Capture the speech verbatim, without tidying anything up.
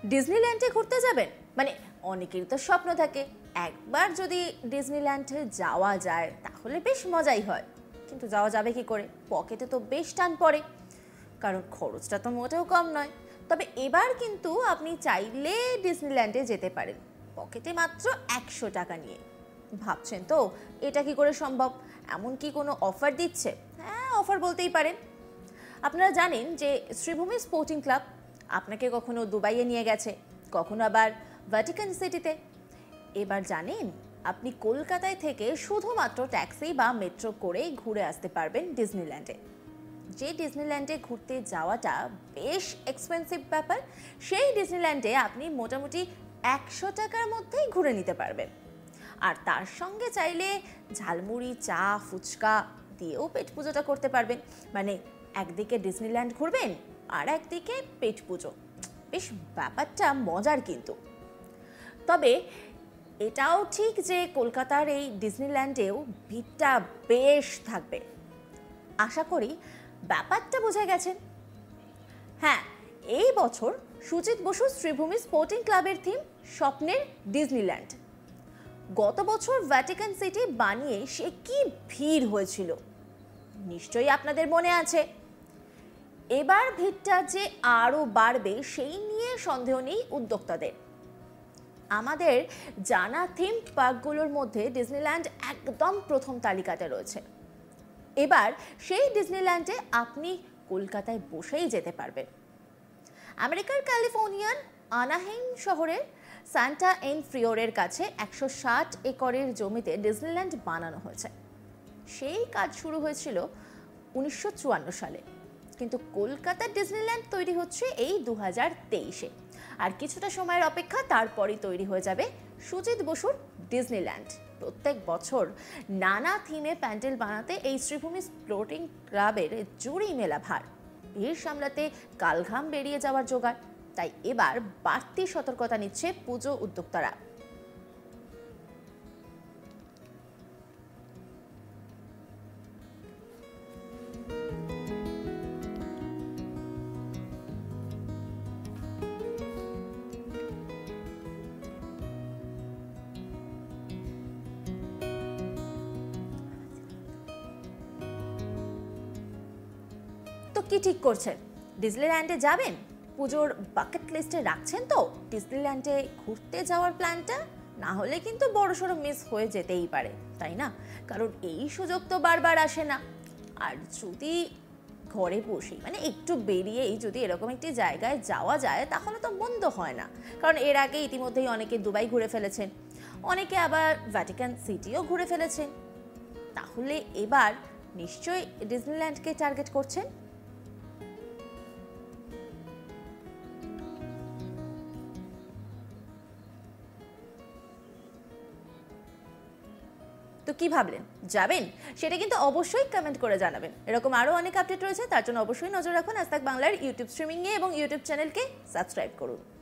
ডিজনিল্যান্ডে ঘুরতে যাবেন, মানে অনেকেরই তো স্বপ্ন থাকে একবার যদি ডিজনিল্যান্ডে যাওয়া যায় তাহলে বেশ মজাই হয়। কিন্তু যাওয়া যাবে কি করে? পকেটে তো বেশ টান পড়ে, কারণ খরচটা তো মোটেও কম নয়। তবে এবার কিন্তু আপনি চাইলে ডিজনিল্যান্ডে যেতে পারেন পকেটে মাত্র একশো টাকা নিয়ে। ভাবছেন তো এটা কি করে সম্ভব? এমন কি কোনো অফার দিচ্ছে? হ্যাঁ, অফার বলতেই পারেন। আপনারা জানেন যে শ্রীভূমি স্পোর্টিং ক্লাব আপনাকে কখনো দুবাইয়ে নিয়ে গেছে, কখনো আবার ভ্যাটিকান সিটিতে। এবার জানেন আপনি কলকাতায় থেকে শুধুমাত্র ট্যাক্সি বা মেট্রো করেই ঘুরে আসতে পারবেন ডিজনিল্যান্ডে। যে ডিজনিল্যান্ডে ঘুরতে যাওয়াটা বেশ এক্সপেন্সিভ ব্যাপার, সেই ডিজনিল্যান্ডে আপনি মোটামুটি একশো টাকার মধ্যেই ঘুরে নিতে পারবেন। আর তার সঙ্গে চাইলে ঝালমুড়ি, চা, ফুচকা দিয়েও পেট পুজোটা করতে পারবেন। মানে একদিকে ডিজনিল্যান্ড ঘুরবেন আর একদিকে পেট পুজো। বেশ ব্যাপারটা মজার কিন্তু। তবে এটাও ঠিক যে কলকাতার এই ডিজনিল্যান্ডেও ভিড়টা বেশ থাকবে। আশা করি ব্যাপারটা বোঝা গেছেন। হ্যাঁ, এই বছর সুজিত বসু শ্রীভূমি স্পোর্টিং ক্লাবের থিম স্বপ্নের ডিজনিল্যান্ড। গত বছর ভ্যাটিকান সিটি বানিয়ে সে কি ভিড় হয়েছিল নিশ্চয়ই আপনাদের মনে আছে। এবার ভিড়টা যে আরও বাড়বে সেই নিয়ে সন্দেহ নেই উদ্যোক্তাদের। আমাদের জানা থিম পার্কগুলোর মধ্যে ডিজনিল্যান্ড একদম প্রথম তালিকাতে রয়েছে। এবার সেই ডিজনিল্যান্ডে আপনি কলকাতায় বসেই যেতে পারবেন। আমেরিকার ক্যালিফোর্নিয়ার আনাহেইম শহরের সান্টা এন ফ্রিওরের কাছে একশো ষাট একরের জমিতে ডিজনিল্যান্ড বানানো হয়েছে। সেই কাজ শুরু হয়েছিল উনিশশো চুয়ান্ন সালে, কিন্তু কলকাতার ডিজনিল্যান্ড তৈরি হচ্ছে এই দু হাজার তেইশে। আর কিছুটা সময়ের অপেক্ষা, তারপরই তৈরি হয়ে যাবে সুজিত বসুর ডিজনিল্যান্ড। প্রত্যেক বছর নানা থিমে প্যান্ডেল বানাতে এই শ্রীভূমি স্পোর্টিং ক্লাবের জুড়ি মেলা ভার। ভিড় সামলাতে কালঘাম বেরিয়ে যাওয়ার জোগাড়। তাই এবার বাড়তি সতর্কতা নিচ্ছে পুজো উদ্যোক্তারা। তো কি ঠিক করছেন? ডিজনিল্যান্ডে যাবেন? পুজোর বাকেট লিস্টে রাখছেন তো ডিজনিল্যান্ডে ঘুরতে যাওয়ার প্ল্যানটা? না হলে কিন্তু বড়সড় মিস হয়ে যেতেই পারে, তাই না? কারণ এই সুযোগ তো বারবার আসে না। আর যদি ঘরে বসেই মানে একটু বেরিয়েই যদি এরকম একটি জায়গায় যাওয়া যায় তাহলে তো মন্দ হয় না। কারণ এর আগে ইতিমধ্যেই অনেকে দুবাই ঘুরে ফেলেছেন, অনেকে আবার ভ্যাটিকান সিটিও ঘুরে ফেলেছেন। তাহলে এবার নিশ্চয়ই ডিজনিল্যান্ডকে টার্গেট করছেন। তো কি ভাবলেন, যাবেন? সেটা কিন্তু অবশ্যই কমেন্ট করে জানাবেন। এরকম আরও অনেক আপডেট রয়েছে, তার জন্য অবশ্যই নজর রাখুন আজ তাক বাংলার ইউটিউব স্ট্রিমিংয়ে এবং ইউটিউব চ্যানেলকে সাবস্ক্রাইব করুন।